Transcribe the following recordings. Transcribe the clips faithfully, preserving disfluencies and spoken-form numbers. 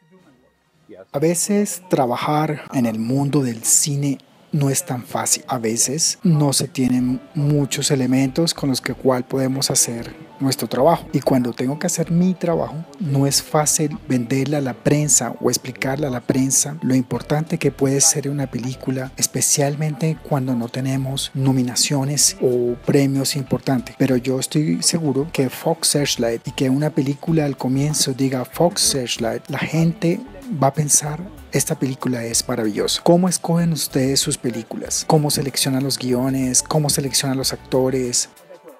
A veces trabajar en el mundo del cine no es tan fácil. A veces no se tienen muchos elementos con los que cual podemos hacer nuestro trabajo. Y cuando tengo que hacer mi trabajo, no es fácil venderle a la prensa o explicarle a la prensa lo importante que puede ser una película, especialmente cuando no tenemos nominaciones o premios importantes. Pero yo estoy seguro que Fox Searchlight y que una película al comienzo diga Fox Searchlight, la gente va a pensar, esta película es maravillosa. ¿Cómo escogen ustedes sus películas? ¿Cómo seleccionan los guiones? ¿Cómo seleccionan los actores?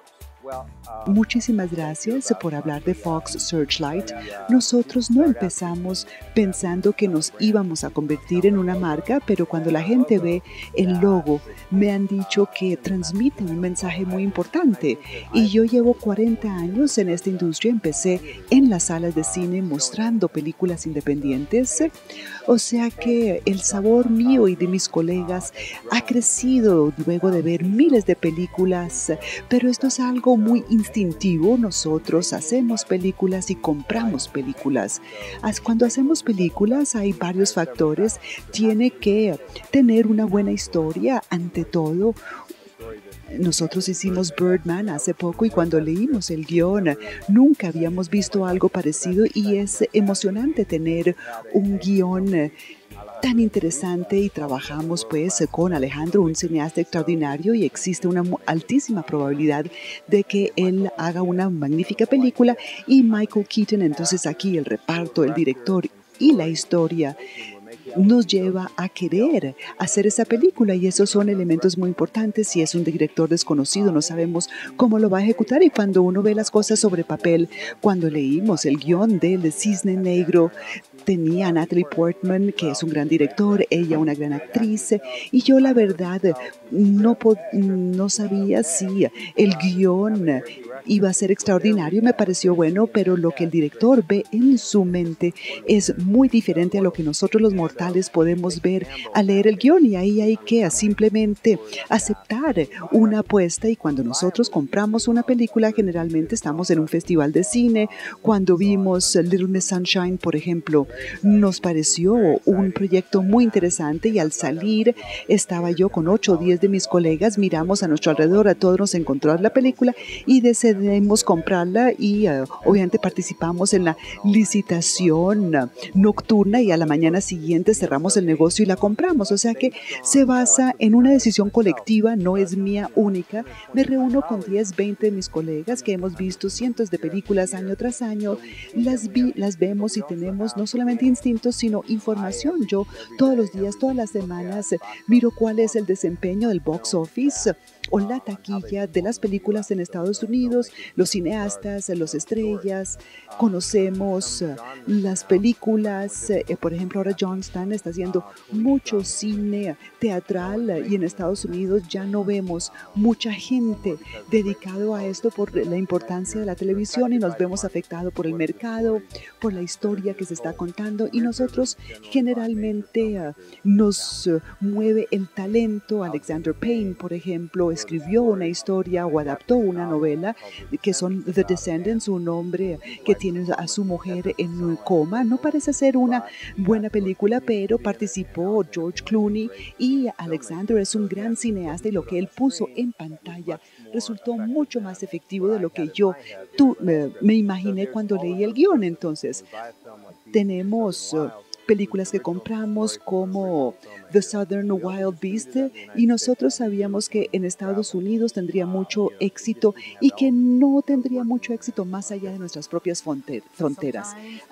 Muchísimas gracias por hablar de Fox Searchlight. Nosotros no empezamos pensando que nos íbamos a convertir en una marca, pero cuando la gente ve el logo, me han dicho que transmite un mensaje muy importante. Y yo llevo cuarenta años en esta industria. Empecé en las salas de cine mostrando películas independientes. O sea que el sabor mío y de mis colegas ha crecido luego de ver miles de películas, pero esto es algo muy instintivo. Nosotros hacemos películas y compramos películas. Cuando hacemos películas hay varios factores. Tiene que tener una buena historia ante todo. Nosotros hicimos Birdman hace poco y cuando leímos el guión nunca habíamos visto algo parecido y es emocionante tener un guión tan interesante y trabajamos pues con Alejandro, un cineasta extraordinario, y existe una altísima probabilidad de que él haga una magnífica película, y Michael Keaton. Entonces aquí el reparto, el director y la historia nos lleva a querer hacer esa película, y esos son elementos muy importantes. Si es un director desconocido, no sabemos cómo lo va a ejecutar, y cuando uno ve las cosas sobre papel, cuando leímos el guión del Cisne Negro, tenía a Natalie Portman, que es un gran director, ella una gran actriz, y yo la verdad no, no sabía si el guión iba a ser extraordinario. Me pareció bueno, pero lo que el director ve en su mente es muy diferente a lo que nosotros los mortales podemos ver al leer el guión, y ahí hay que simplemente aceptar una apuesta. Y cuando nosotros compramos una película, generalmente estamos en un festival de cine. Cuando vimos Little Miss Sunshine, por ejemplo, nos pareció un proyecto muy interesante, y al salir estaba yo con ocho o diez de mis colegas, miramos a nuestro alrededor, a todos nos encontró la película y decidimos comprarla, y uh, obviamente participamos en la licitación uh, nocturna, y a la mañana siguiente cerramos el negocio y la compramos. O sea que se basa en una decisión colectiva, no es mía única. Me reúno con diez, veinte de mis colegas que hemos visto cientos de películas año tras año, las, vi, las vemos y tenemos no solamente instintos, sino información. Yo todos los días, todas las semanas, miro cuál es el desempeño del box office o la taquilla de las películas en Estados Unidos, los cineastas, los estrellas. Conocemos las películas, eh, por ejemplo, ahora John Stan está haciendo mucho cine teatral, y en Estados Unidos ya no vemos mucha gente dedicado a esto por la importancia de la televisión, y nos vemos afectados por el mercado, por la historia que se está contando, y nosotros generalmente uh, nos uh, mueve el talento. Alexander Payne, por ejemplo, escribió una historia o adaptó una novela que son The Descendants, un hombre que tiene a su mujer en un coma. No parece ser una buena película, pero participó George Clooney, y Alexander es un gran cineasta, y lo que él puso en pantalla resultó mucho más efectivo de lo que yo tú, me, me imaginé cuando leí el guión. Entonces, tenemos uh, películas que compramos como The Southern Wild Beast, y nosotros sabíamos que en Estados Unidos tendría mucho éxito y que no tendría mucho éxito más allá de nuestras propias fronteras.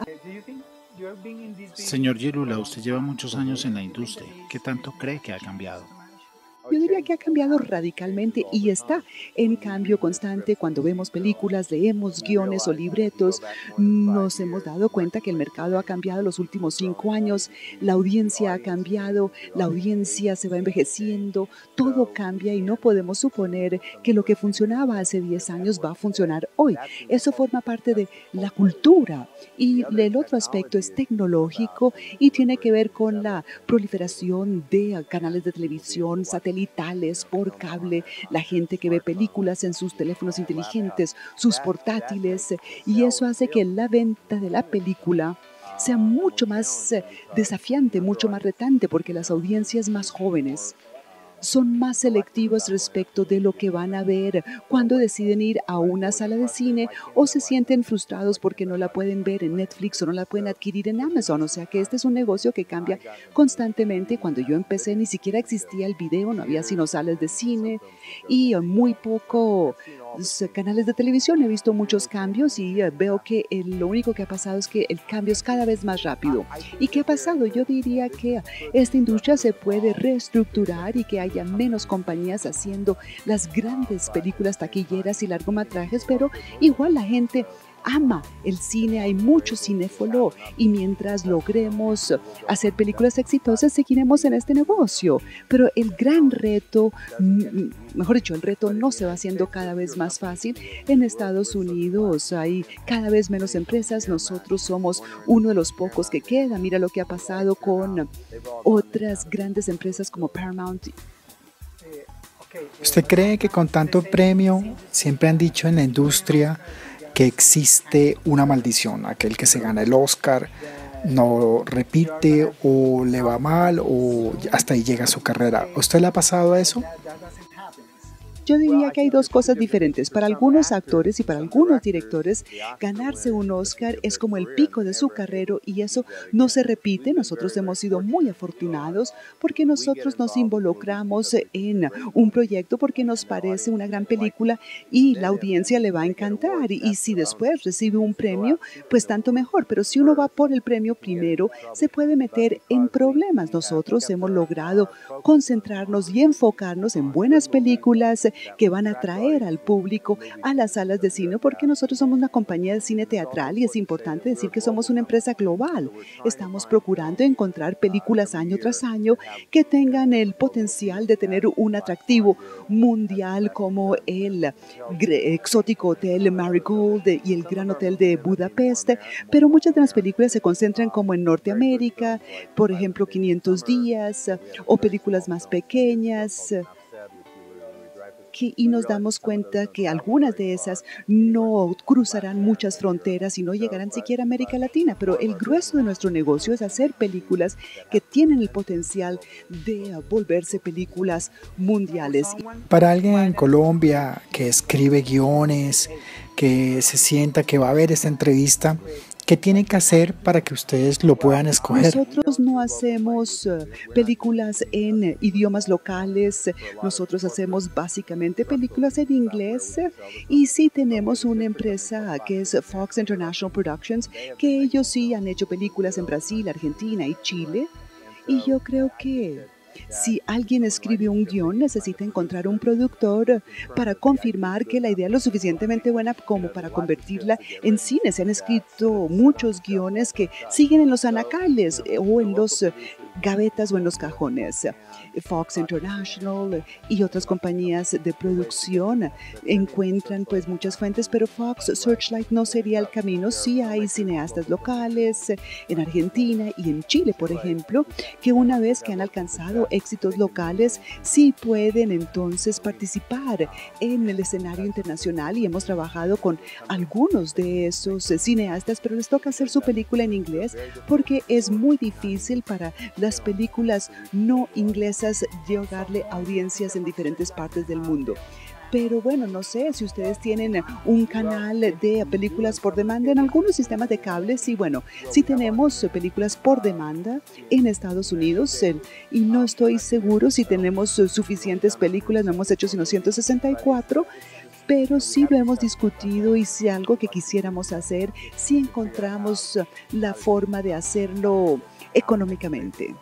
Señor Girula, usted lleva muchos años en la industria. ¿Qué tanto cree que ha cambiado? Yo diría que ha cambiado radicalmente y está en cambio constante. Cuando vemos películas, leemos guiones o libretos, nos hemos dado cuenta que el mercado ha cambiado los últimos cinco años, la audiencia ha cambiado, la audiencia se va envejeciendo, todo cambia, y no podemos suponer que lo que funcionaba hace diez años va a funcionar hoy. Eso forma parte de la cultura. Y el otro aspecto es tecnológico y tiene que ver con la proliferación de canales de televisión, satélites, por cable, la gente que ve películas en sus teléfonos inteligentes, sus portátiles, y eso hace que la venta de la película sea mucho más eh, desafiante, mucho más retante, porque las audiencias más jóvenes son más selectivos respecto de lo que van a ver cuando deciden ir a una sala de cine o se sienten frustrados porque no la pueden ver en Netflix o no la pueden adquirir en Amazon. O sea que este es un negocio que cambia constantemente. Cuando yo empecé ni siquiera existía el video, no había sino salas de cine y muy poco canales de televisión. He visto muchos cambios y veo que el, lo único que ha pasado es que el cambio es cada vez más rápido. ¿Y qué ha pasado? Yo diría que esta industria se puede reestructurar y que haya menos compañías haciendo las grandes películas taquilleras y largometrajes, pero igual la gente ama el cine, hay mucho cinéfilo y mientras logremos hacer películas exitosas seguiremos en este negocio. Pero el gran reto, mejor dicho, el reto no se va haciendo cada vez más fácil. En Estados Unidos hay cada vez menos empresas, nosotros somos uno de los pocos que queda. Mira lo que ha pasado con otras grandes empresas como Paramount. ¿Usted cree que con tanto premio, siempre han dicho en la industria que existe una maldición, aquel que se gana el Oscar no repite o le va mal o hasta ahí llega su carrera? ¿A usted le ha pasado eso? Yo diría que hay dos cosas diferentes. Para algunos actores y para algunos directores, ganarse un Oscar es como el pico de su carrera y eso no se repite. Nosotros hemos sido muy afortunados porque nosotros nos involucramos en un proyecto porque nos parece una gran película y la audiencia le va a encantar. Y si después recibe un premio, pues tanto mejor. Pero si uno va por el premio primero, se puede meter en problemas. Nosotros hemos logrado concentrarnos y enfocarnos en buenas películas que van a atraer al público a las salas de cine, porque nosotros somos una compañía de cine teatral y es importante decir que somos una empresa global. Estamos procurando encontrar películas año tras año que tengan el potencial de tener un atractivo mundial como el exótico Hotel Marigold y el Gran Hotel de Budapest, pero muchas de las películas se concentran como en Norteamérica, por ejemplo, quinientos días, o películas más pequeñas. Y nos damos cuenta que algunas de esas no cruzarán muchas fronteras y no llegarán siquiera a América Latina, pero el grueso de nuestro negocio es hacer películas que tienen el potencial de volverse películas mundiales. Para alguien en Colombia que escribe guiones, que se sienta que va a ver esta entrevista, ¿qué tiene que hacer para que ustedes lo puedan escoger? Nosotros no hacemos uh, películas en uh, idiomas locales, nosotros hacemos básicamente películas en inglés y sí tenemos una empresa que es Fox International Productions, que ellos sí han hecho películas en Brasil, Argentina y Chile y yo creo que si alguien escribe un guión, necesita encontrar un productor para confirmar que la idea es lo suficientemente buena como para convertirla en cine. Se han escrito muchos guiones que siguen en los anaqueles o en los gavetas o en los cajones. Fox International y otras compañías de producción encuentran pues muchas fuentes, pero Fox Searchlight no sería el camino. Sí hay cineastas locales en Argentina y en Chile, por ejemplo, que una vez que han alcanzado éxitos locales, sí pueden entonces participar en el escenario internacional y hemos trabajado con algunos de esos cineastas, pero les toca hacer su película en inglés porque es muy difícil para las películas no inglesas llegarle a audiencias en diferentes partes del mundo. Pero bueno, no sé si ustedes tienen un canal de películas por demanda en algunos sistemas de cables. Y bueno, sí tenemos películas por demanda en Estados Unidos y no estoy seguro si tenemos suficientes películas, no hemos hecho sino ciento sesenta y cuatro. Pero sí lo hemos discutido y si algo que quisiéramos hacer, si encontramos la forma de hacerlo económicamente.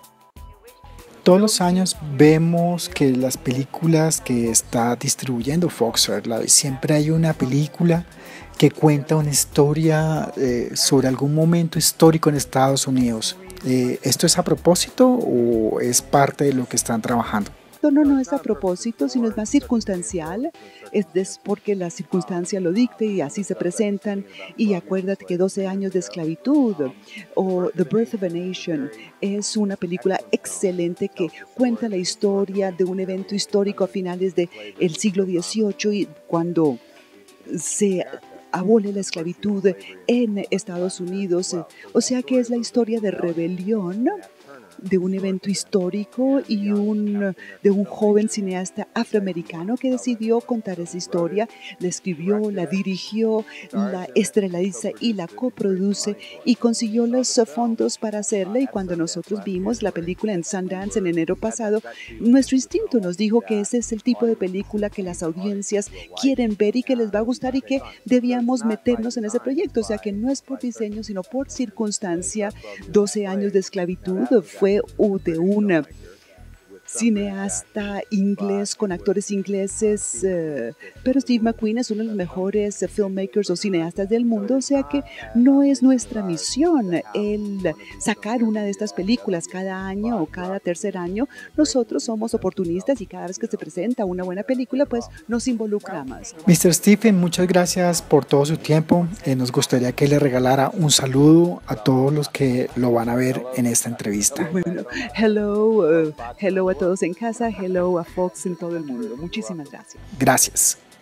Todos los años vemos que las películas que está distribuyendo Fox Searchlight, siempre hay una película que cuenta una historia eh, sobre algún momento histórico en Estados Unidos. Eh, ¿Esto es a propósito o es parte de lo que están trabajando? No, no es a propósito, sino es más circunstancial, es porque la circunstancia lo dicte y así se presentan. Y acuérdate que doce años de esclavitud o The Birth of a Nation es una película excelente que cuenta la historia de un evento histórico a finales del siglo dieciocho y cuando se abole la esclavitud en Estados Unidos. O sea que es la historia de rebelión, de un evento histórico y un, de un joven cineasta afroamericano que decidió contar esa historia, la escribió, la dirigió, la estrelliza y la coproduce y consiguió los fondos para hacerla. Y cuando nosotros vimos la película en Sundance en enero pasado, nuestro instinto nos dijo que ese es el tipo de película que las audiencias quieren ver y que les va a gustar y que debíamos meternos en ese proyecto. O sea que no es por diseño, sino por circunstancia. doce años de esclavitud fue de un cineasta inglés con actores ingleses, uh, pero Steve McQueen es uno de los mejores uh, filmmakers o cineastas del mundo, o sea que no es nuestra misión el sacar una de estas películas cada año o cada tercer año. Nosotros somos oportunistas y cada vez que se presenta una buena película, pues nos involucramos. mister Stephen, muchas gracias por todo su tiempo. Eh, nos gustaría que le regalara un saludo a todos los que lo van a ver en esta entrevista. Bueno, hello, uh, hello a todos en casa, hello a Fox en todo el mundo. Muchísimas gracias. Gracias.